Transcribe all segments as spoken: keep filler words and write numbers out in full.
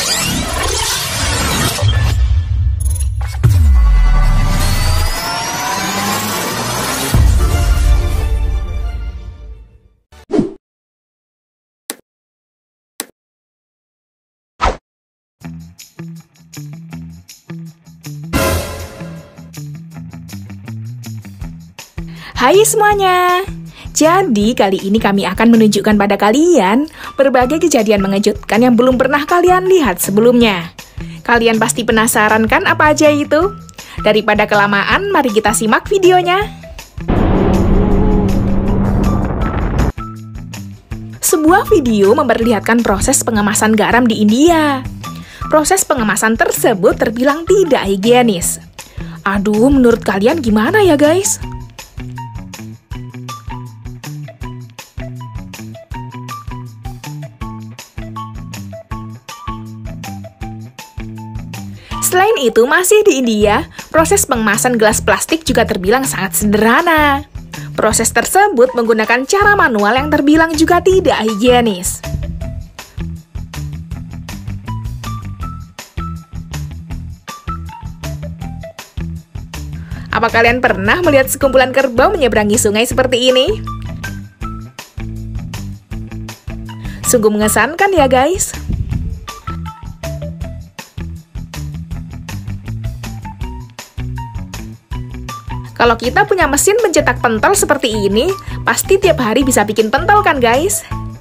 Hai semuanya. Jadi kali ini kami akan menunjukkan pada kalian berbagai kejadian mengejutkan yang belum pernah kalian lihat sebelumnya. Kalian pasti penasaran kan apa aja itu? Daripada kelamaan, mari kita simak videonya. Sebuah video memperlihatkan proses pengemasan garam di India. Proses pengemasan tersebut terbilang tidak higienis. Aduh, menurut kalian gimana ya guys? Selain itu, masih di India, proses pengemasan gelas plastik juga terbilang sangat sederhana. Proses tersebut menggunakan cara manual yang terbilang juga tidak higienis. Apa kalian pernah melihat sekumpulan kerbau menyeberangi sungai seperti ini? Sungguh mengesankan ya guys. Kalau kita punya mesin mencetak pentol seperti ini, pasti tiap hari bisa bikin pentol kan guys?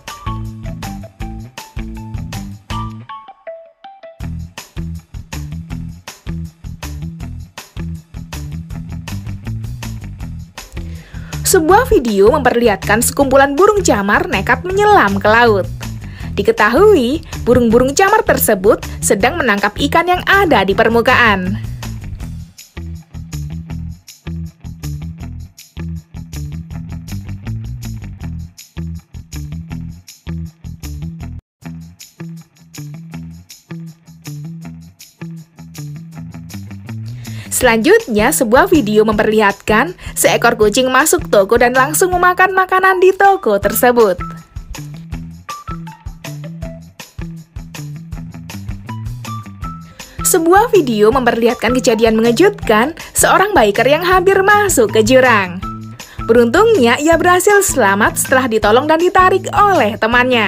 Sebuah video memperlihatkan sekumpulan burung camar nekat menyelam ke laut. Diketahui, burung-burung camar tersebut sedang menangkap ikan yang ada di permukaan. Selanjutnya, sebuah video memperlihatkan seekor kucing masuk toko dan langsung memakan makanan di toko tersebut. Sebuah video memperlihatkan kejadian mengejutkan seorang biker yang hampir masuk ke jurang. Beruntungnya, ia berhasil selamat setelah ditolong dan ditarik oleh temannya.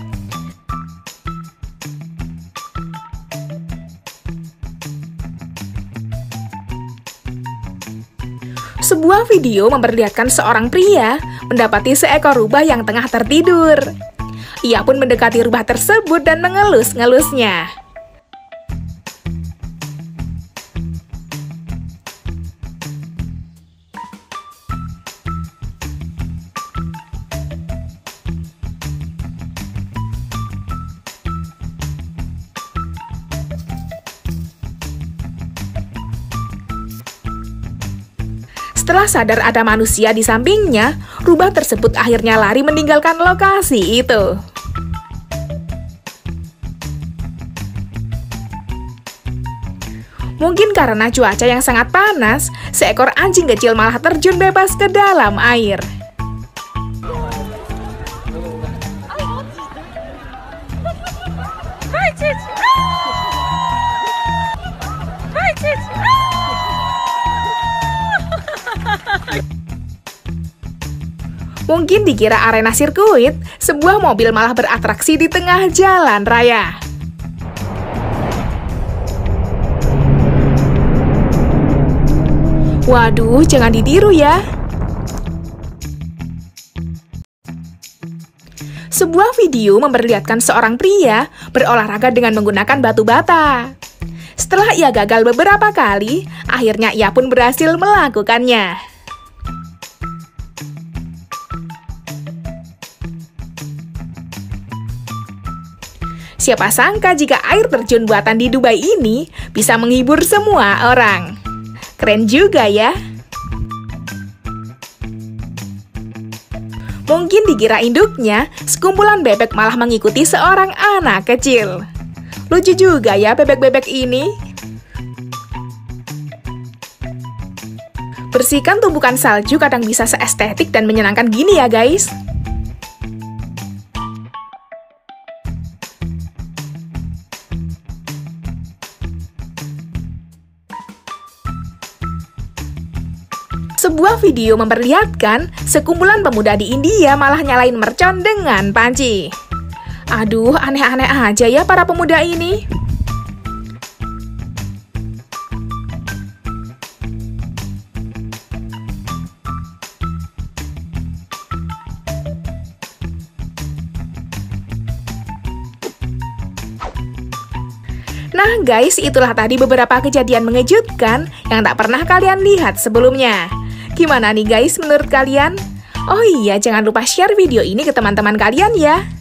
Sebuah video memperlihatkan seorang pria mendapati seekor rubah yang tengah tertidur. Ia pun mendekati rubah tersebut dan mengelus-ngelusnya. Setelah sadar ada manusia di sampingnya, rubah tersebut akhirnya lari meninggalkan lokasi itu. Mungkin karena cuaca yang sangat panas, seekor anjing kecil malah terjun bebas ke dalam air. Mungkin dikira arena sirkuit, sebuah mobil malah beratraksi di tengah jalan raya. Waduh, jangan ditiru ya. Sebuah video memperlihatkan seorang pria berolahraga dengan menggunakan batu bata. Setelah ia gagal beberapa kali, akhirnya ia pun berhasil melakukannya. Siapa sangka jika air terjun buatan di Dubai ini bisa menghibur semua orang. Keren juga ya. Mungkin dikira induknya, sekumpulan bebek malah mengikuti seorang anak kecil. Lucu juga ya bebek-bebek ini. Bersihkan tumpukan salju kadang bisa seestetik dan menyenangkan gini ya guys. Sebuah video memperlihatkan sekumpulan pemuda di India malah nyalain mercon dengan panci. Aduh, aneh-aneh aja ya para pemuda ini. Nah guys, itulah tadi beberapa kejadian mengejutkan yang tak pernah kalian lihat sebelumnya. Gimana nih guys menurut kalian? Oh iya, jangan lupa share video ini ke teman-teman kalian ya.